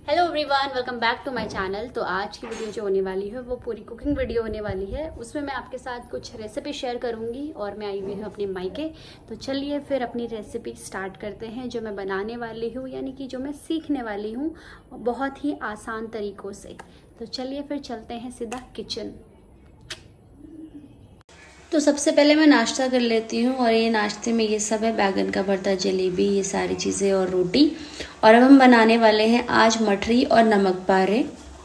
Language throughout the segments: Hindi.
Hello everyone, welcome back to my channel. तो आज की वीडियो जो होने वाली है वो पूरी कुकिंग वीडियो होने वाली है। उसमें मैं आपके साथ कुछ रेसिपी शेयर करूंगी और मैं आई हुई हूँ अपने मायके। तो चलिए फिर अपनी रेसिपी स्टार्ट करते हैं जो मैं बनाने वाली हूँ, यानी कि जो मैं सीखने वाली हूँ बहुत ही आसान तरीक़ों से। तो चलिए फिर चलते हैं सीधा किचन। तो सबसे पहले मैं नाश्ता कर लेती हूँ और ये नाश्ते में ये सब है, बैगन का भरता, जलेबी, ये सारी चीज़ें और रोटी। और अब हम बनाने वाले हैं आज मठरी और नमक पारे।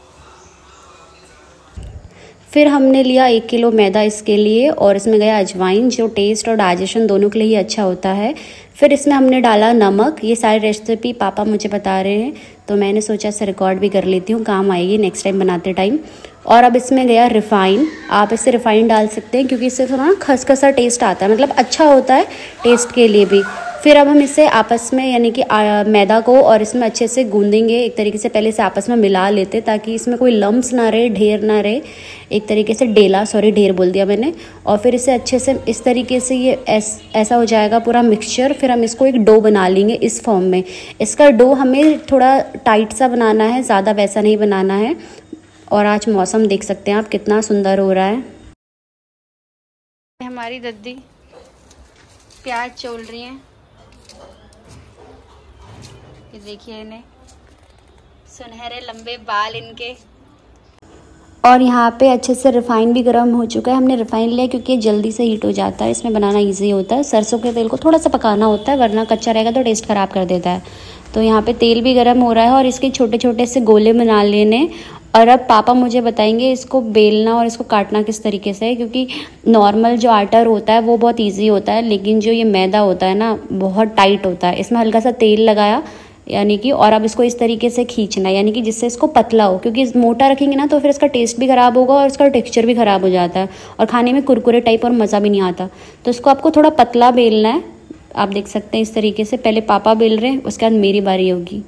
फिर हमने लिया 1 किलो मैदा इसके लिए और इसमें गया अजवाइन जो टेस्ट और डाइजेशन दोनों के लिए ही अच्छा होता है। फिर इसमें हमने डाला नमक। ये सारी रेसिपी पापा मुझे बता रहे हैं तो मैंने सोचा इसे रिकॉर्ड भी कर लेती हूँ, काम आएगी नेक्स्ट टाइम बनाते टाइम। और अब इसमें गया रिफ़ाइन। आप इससे रिफ़ाइन डाल सकते हैं क्योंकि इससे थोड़ा ना खसखसा टेस्ट आता है, मतलब अच्छा होता है टेस्ट के लिए भी। फिर अब हम इसे आपस में यानी कि मैदा को और इसमें अच्छे से गूंदेंगे एक तरीके से। पहले इसे आपस में मिला लेते ताकि इसमें कोई लम्स ना रहे, ढेर ना रहे, एक तरीके से ढेर बोल दिया मैंने। और फिर इसे अच्छे से इस तरीके से ये ऐसा हो जाएगा पूरा मिक्सचर। फिर हम इसको एक डो बना लेंगे इस फॉर्म में। इसका डो हमें थोड़ा टाइट सा बनाना है, ज़्यादा वैसा नहीं बनाना है। और आज मौसम देख सकते हैं आप कितना सुंदर हो रहा है। हमारी दद्दी प्याज चोल रही हैं, ये देखिए इन्हें, सुनहरे लंबे बाल इनके। और यहाँ पे अच्छे से रिफ़ाइन भी गर्म हो चुका है। हमने रिफ़ाइन लिया क्योंकि ये जल्दी से हीट हो जाता है, इसमें बनाना इजी होता है। सरसों के तेल को थोड़ा सा पकाना होता है वरना कच्चा रहेगा तो टेस्ट ख़राब कर देता है। तो यहाँ पे तेल भी गर्म हो रहा है और इसके छोटे छोटे से गोले बना लेने। और अब पापा मुझे बताएंगे इसको बेलना और इसको काटना किस तरीके से है, क्योंकि नॉर्मल जो आटा होता है वो बहुत ईजी होता है, लेकिन जो ये मैदा होता है ना बहुत टाइट होता है। इसमें हल्का सा तेल लगाया यानी कि, और अब इसको इस तरीके से खींचना है यानी कि जिससे इसको पतला हो, क्योंकि मोटा रखेंगे ना तो फिर इसका टेस्ट भी ख़राब होगा और इसका टेक्सचर भी ख़राब हो जाता है और खाने में कुरकुरे टाइप और मज़ा भी नहीं आता। तो इसको आपको थोड़ा पतला बेलना है। आप देख सकते हैं इस तरीके से। पहले पापा बेल रहे हैं, उसके बाद मेरी बारी होगी।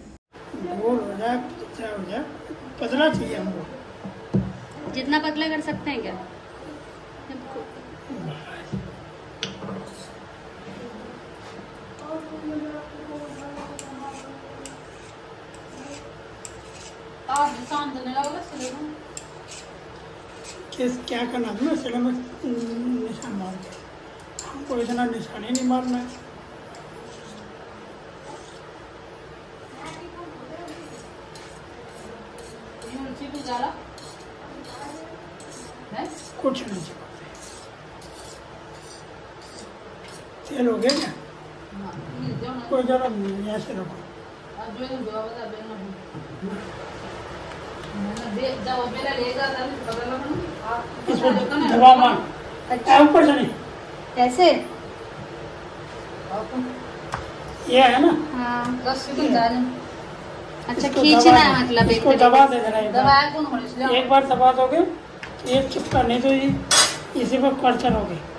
पतला चाहिए हमको, जितना पतला कर सकते हैं क्या? क्या करना था ना, सिले में निशान मार के, हमको इतना निशान ही नहीं मारना है। कुछ नहीं चिपकते। तेल हो गया क्या? कोई जरूरत नहीं, ऐसे रखो। इसको दबा मार, ऊपर से नहीं, ऐसे ये है ना। हाँ, अच्छा खींचना है, मतलब इसको दबा दे देना। एक बार दबा दोगे ये चिपका, नहीं तो ये इसी पर कर्चर हो गई।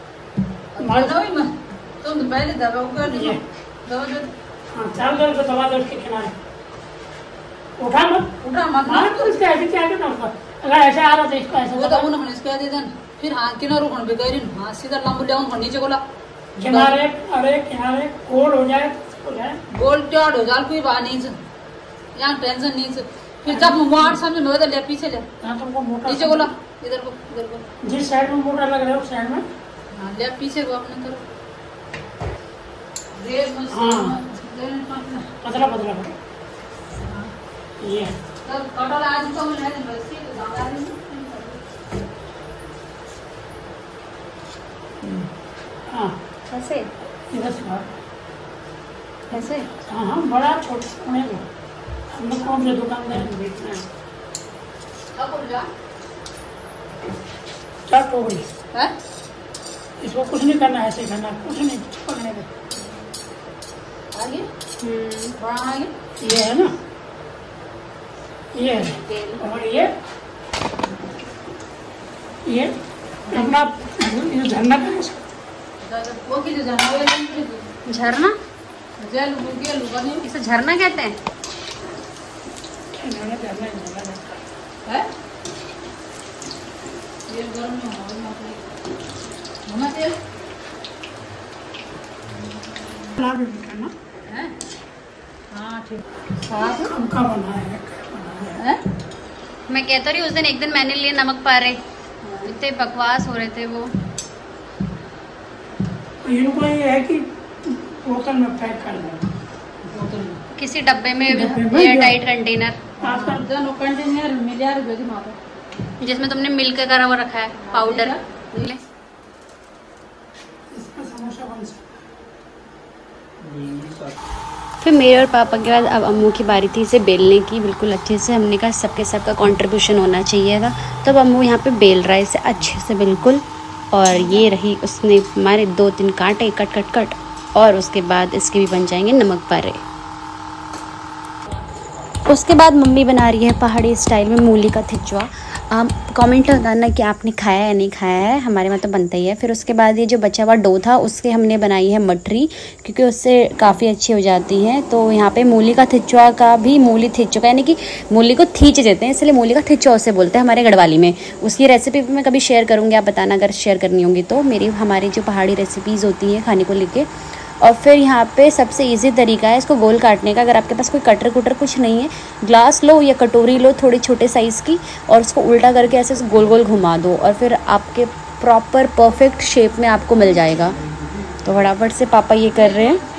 तुम पहले दबाओगे नहीं, हाँ चाल दो तो दबा दो उसके किनारे। उठा मत हाँ, तो इसका ऐसे क्या करना होगा। अगर ऐसे आ रहा तो इसको ऐसे वो तो उन्होंने इसका दे देना। फिर हाथ किनारे उखड़ पे गई हाथ सीधा लंबू डाउन नीचे गोला किनारे। अरे किनारे गोल हो जाए गोल टेढ़ हो जाए कोई बात नहीं, यहाँ टेंशन नहीं। फिर जब मोड़ समझ में ले पीछे ले, तुमको मोटा नीचे गोला इधर को जिस साइड में मोटा लग रहा है उस साइड में हाँ ले पीछे को अपने तरफ। पतला पतला ये कटोरा आज तो ले दे बस ये ज्यादा नहीं। हाँ ऐसे इधर से ऐसे। हाँ हाँ, बड़ा छोटा नहीं है। हम लोग कौन से दुकानदार बेचना है। क्या टोकरी है, इसको कुछ नहीं करना है, ऐसे करना, कुछ नहीं चिपकने का। आगे बड़ा आगे ये है ना, ये है। और ये अपना झरना का वो की झरना, जेल बुके लुगा नहीं इसे झरना कहते हैं। है ये गर्म में होना तेल करना है। हाँ ठीक। का बना है। मैं कहता रही उस दिन एक दिन मैंने लिए नमक पारे, इतने बकवास हो रहे थे वो। इनको ये है कि बोतल में पैक कर लो, बोतल में किसी डब्बे में एयर टाइट कंटेनर, आजकल दोनों कंटेनर मिलियर भेजी माता, जिसमें तुमने मिल्क करा हुआ रखा है पाउडर। इसका समोसा बन सकता फिर मेरे और पापा के बाद अब अम्मू की बारी थी इसे बेलने की, बिल्कुल अच्छे से। हमने कहा सबके सबका कंट्रीब्यूशन होना चाहिए था, तब अम्मू यहाँ पे बेल रहा है इसे अच्छे से बिल्कुल। और ये रही उसने हमारे 2-3 कांटे कट कट कट, और उसके बाद इसके भी बन जाएंगे नमक पारे। उसके बाद मम्मी बना रही है पहाड़ी स्टाइल में मूली का थिचवा। कमेंट बताना कि आपने खाया या नहीं खाया है, हमारे में तो बनता ही है। फिर उसके बाद ये जो बचा हुआ डो था उसके हमने बनाई है मटरी, क्योंकि उससे काफ़ी अच्छी हो जाती है। तो यहाँ पे मूली का थिचवा का भी मूली थिचवा यानी कि मूली को थीच देते हैं, इसलिए मूली का थिचवा उसे बोलते हैं हमारे गढ़वाली में। उसकी रेसिपी भी मैं कभी शेयर करूँगी, आप बताना अगर शेयर करनी होगी तो। हमारी जो पहाड़ी रेसिपीज़ होती हैं खाने को लेके। और फिर यहाँ पे सबसे इजी तरीका है इसको गोल काटने का। अगर आपके पास कोई कटर कुटर कुछ नहीं है, ग्लास लो या कटोरी लो थोड़ी छोटे साइज़ की, और उसको उल्टा करके ऐसे गोल गोल घुमा दो, और फिर आपके प्रॉपर परफेक्ट शेप में आपको मिल जाएगा। तो फटाफट से पापा ये कर रहे हैं।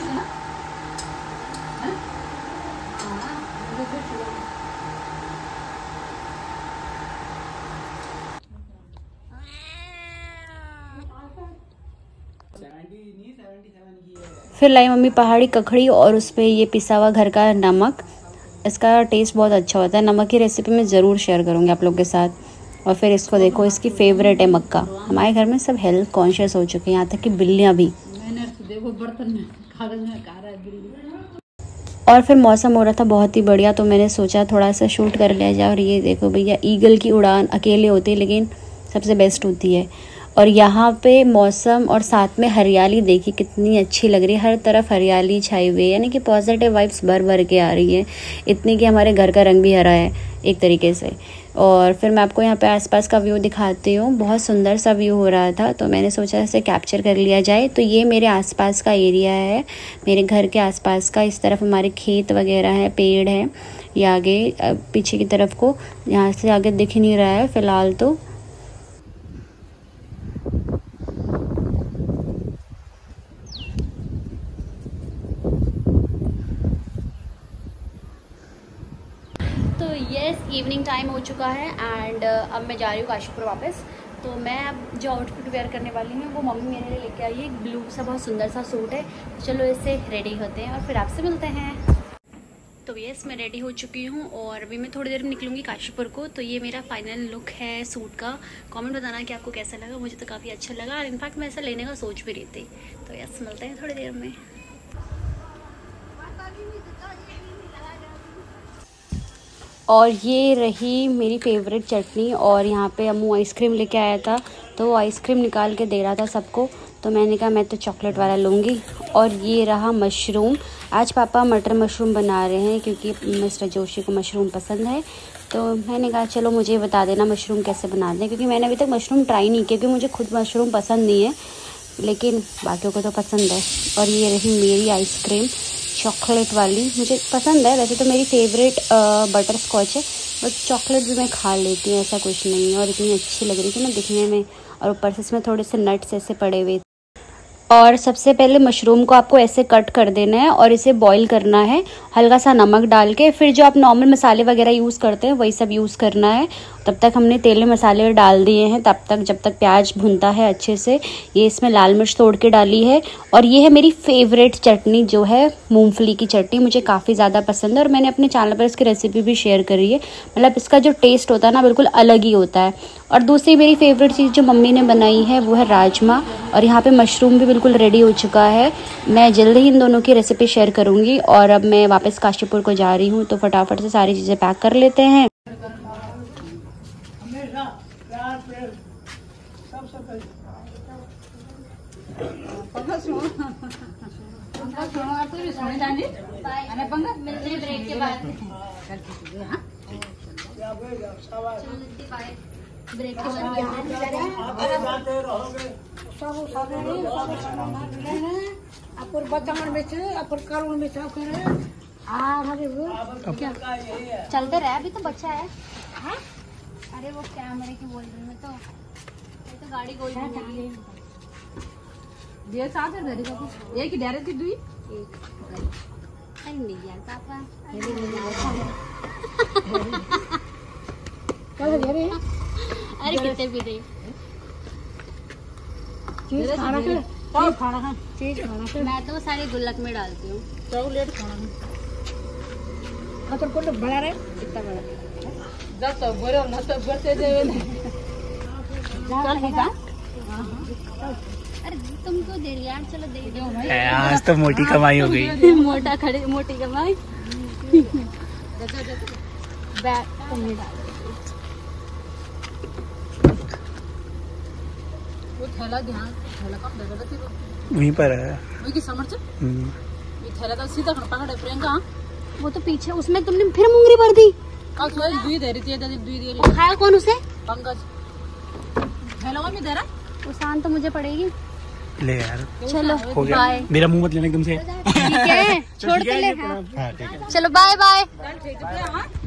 फिर लाई मम्मी पहाड़ी ककड़ी और उस पर ये पिसा हुआ घर का नमक। इसका टेस्ट बहुत अच्छा होता है। नमक की रेसिपी मैं ज़रूर शेयर करूँगी आप लोग के साथ। और फिर इसको देखो, इसकी फेवरेट है मक्का। हमारे घर में सब हेल्थ कॉन्शियस हो चुके हैं, यहाँ तक कि बिल्लियाँ भी। मैंने देखो बर्तन में कागज में खा रहा है बिल्ली। और फिर मौसम हो रहा था बहुत ही बढ़िया, तो मैंने सोचा थोड़ा सा शूट कर लिया जाए। और ये देखो भैया, ईगल की उड़ान अकेले होती है लेकिन सबसे बेस्ट होती है। और यहाँ पे मौसम और साथ में हरियाली देखिए कितनी अच्छी लग रही है, हर तरफ हरियाली छाई हुई है, यानी कि पॉजिटिव वाइब्स भर भर के आ रही है, इतनी कि हमारे घर का रंग भी हरा है एक तरीके से। और फिर मैं आपको यहाँ पे आसपास का व्यू दिखाती हूँ, बहुत सुंदर सा व्यू हो रहा था, तो मैंने सोचा इसे कैप्चर कर लिया जाए। तो ये मेरे आसपास का एरिया है, मेरे घर के आसपास का। इस तरफ हमारे खेत वगैरह है, पेड़ है, ये आगे पीछे की तरफ को, यहाँ से आगे दिख नहीं रहा है फ़िलहाल तो। यस, इवनिंग टाइम हो चुका है एंड अब मैं जा रही हूँ काशीपुर वापस। तो मैं अब जो आउटफिट वेयर करने वाली हूँ वो मम्मी मेरे लिए लेके आई है, एक ब्लू सा बहुत सुंदर सा सूट है। चलो इससे रेडी होते हैं और फिर आपसे मिलते हैं। तो यस, मैं रेडी हो चुकी हूँ और अभी मैं थोड़ी देर में निकलूँगी काशीपुर को। तो ये मेरा फाइनल लुक है सूट का। कमेंट बताना कि आपको कैसा लगा। मुझे तो काफ़ी अच्छा लगा और इनफैक्ट मैं ऐसा लेने का सोच भी रही थी। तो यस, मिलते हैं थोड़ी देर में। और ये रही मेरी फेवरेट चटनी। और यहाँ पे अम्मू आइसक्रीम लेके आया था, तो वो आइसक्रीम निकाल के दे रहा था सबको, तो मैंने कहा मैं तो चॉकलेट वाला लूँगी। और ये रहा मशरूम। आज पापा मटर मशरूम बना रहे हैं क्योंकि मिस्टर जोशी को मशरूम पसंद है। तो मैंने कहा चलो मुझे बता देना मशरूम कैसे बनाते हैं, क्योंकि मैंने अभी तक मशरूम ट्राई नहीं किया, क्योंकि मुझे खुद मशरूम पसंद नहीं है, लेकिन बाकियों को तो पसंद है। और ये रही मेरी आइसक्रीम चॉकलेट वाली, मुझे पसंद है। वैसे तो मेरी फेवरेट बटर स्कॉच है, बट चॉकलेट भी मैं खा लेती हूँ, ऐसा कुछ नहीं है। और इतनी अच्छी लग रही थी ना दिखने में, और ऊपर से इसमें थोड़े से नट्स ऐसे पड़े हुए। और सबसे पहले मशरूम को आपको ऐसे कट कर देना है और इसे बॉईल करना है हल्का सा नमक डाल के। फिर जो आप नॉर्मल मसाले वगैरह यूज़ करते हैं वही सब यूज़ करना है। तब तक हमने तेल में मसाले डाल दिए हैं, तब तक जब तक प्याज भुनता है अच्छे से। ये इसमें लाल मिर्च तोड़ के डाली है। और ये है मेरी फेवरेट चटनी जो है मूंगफली की चटनी, मुझे काफ़ी ज़्यादा पसंद है और मैंने अपने चैनल पर इसकी रेसिपी भी शेयर करी है। मतलब इसका जो टेस्ट होता है ना बिल्कुल अलग ही होता है। और दूसरी मेरी फेवरेट चीज़ जो मम्मी ने बनाई है वो है राजमा। और यहाँ पे मशरूम भी बिल्कुल रेडी हो चुका है। मैं जल्दी ही इन दोनों की रेसिपी शेयर करूँगी। और अब मैं वापस काशीपुर को जा रही हूँ, तो फटाफट से सारी चीज़ें पैक कर लेते हैं। ब्रेक के बाद क्या चलते रहे, अभी तो बच्चा है। अरे वो कैमरे की बोल रही हूँ तो गाड़ी कोई नहीं। ये साथ है मेरे को एक ही डायरेक्ट की दुई अरे नहीं यार पापा, अरे कितने पीते मैं तो सारे गुल्लक में डालती हूँ। चॉकलेट खाना मतलब कौन बड़ा रहे कितना बड़ा जब सब बड़े ना सब बड़े जावे चल बेटा। अरे तुमको दे रही यार, चलो दे दो। आज तो मोटी कमाई हो गई। मोटी कमाई। बैग तुम ही डाल वो थैला ध्यान थैला कम दे देती वो वहीं पर है। वही की समझ ये थैला तो सीधा खड़ा पकड़ प्रियंका। वो तो पीछे उसमें तुमने फिर मुंगरी भर दी। अब सोई दुई दे रही थी दादी दुई दे रही। खाया कौन उसे? पंकज थैला में दे रहा उसान तो मुझे पड़ेगी। ले यार चलो हो गया। बाय। मेरा मुंह मत लेना एकदम से। ठीक है छोड़ के ले। हाँ ठीक है चलो बाय बाय। ठीक है।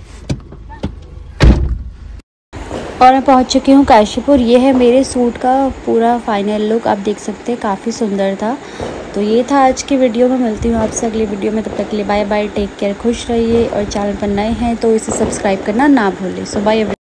और मैं पहुंच चुकी हूँ काशीपुर। ये है मेरे सूट का पूरा फाइनल लुक, आप देख सकते हैं काफ़ी सुंदर था। तो ये था आज की वीडियो में, मिलती हूँ आपसे अगली वीडियो में। तब तक के लिए बाय बाय, टेक केयर, खुश रहिए। और चैनल पर नए हैं तो इसे सब्सक्राइब करना ना भूलें। So bye.